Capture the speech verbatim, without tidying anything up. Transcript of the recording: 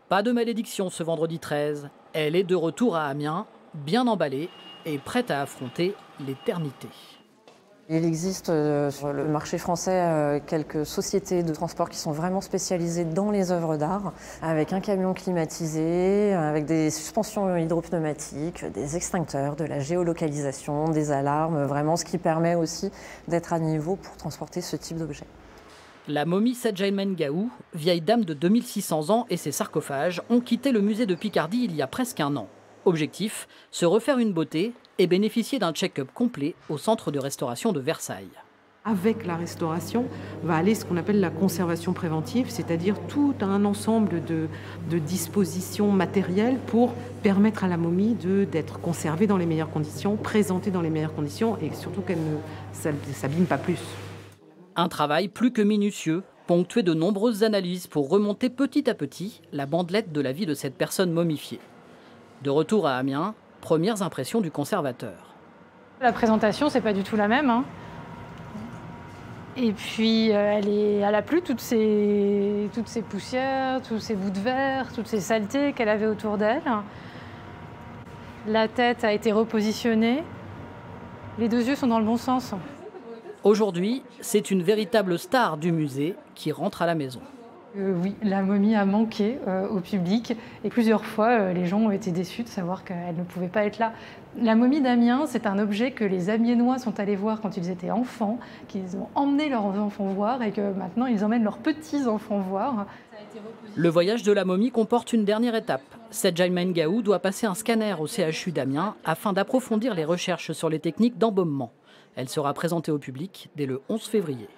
Pas de malédiction ce vendredi treize. Elle est de retour à Amiens, bien emballée et prête à affronter l'éternité. Il existe euh, sur le marché français euh, quelques sociétés de transport qui sont vraiment spécialisées dans les œuvres d'art, avec un camion climatisé, avec des suspensions hydropneumatiques, des extincteurs, de la géolocalisation, des alarmes, vraiment ce qui permet aussi d'être à niveau pour transporter ce type d'objet. La momie Sedjaïmen Gaou, vieille dame de deux mille six cents ans et ses sarcophages ont quitté le musée de Picardie il y a presque un an. Objectif, se refaire une beauté et bénéficier d'un check-up complet au centre de restauration de Versailles. Avec la restauration, va aller ce qu'on appelle la conservation préventive, c'est-à-dire tout un ensemble de, de dispositions matérielles pour permettre à la momie de, d'être conservée dans les meilleures conditions, présentée dans les meilleures conditions et surtout qu'elle ne s'abîme pas plus. Un travail plus que minutieux, ponctué de nombreuses analyses pour remonter petit à petit la bandelette de la vie de cette personne momifiée. De retour à Amiens, premières impressions du conservateur. La présentation, c'est pas du tout la même. Hein. Et puis, euh, elle, est, elle a plus toutes ces, toutes ces poussières, tous ces bouts de verre, toutes ces saletés qu'elle avait autour d'elle. La tête a été repositionnée. Les deux yeux sont dans le bon sens. Aujourd'hui, c'est une véritable star du musée qui rentre à la maison. Euh, oui, la momie a manqué euh, au public et plusieurs fois, euh, les gens ont été déçus de savoir qu'elle ne pouvait pas être là. La momie d'Amiens, c'est un objet que les Amiénois sont allés voir quand ils étaient enfants, qu'ils ont emmené leurs enfants voir et que maintenant ils emmènent leurs petits-enfants voir. Le voyage de la momie comporte une dernière étape. Sedjaïmen Gaou doit passer un scanner au C H U d'Amiens afin d'approfondir les recherches sur les techniques d'embaumement. Elle sera présentée au public dès le onze février.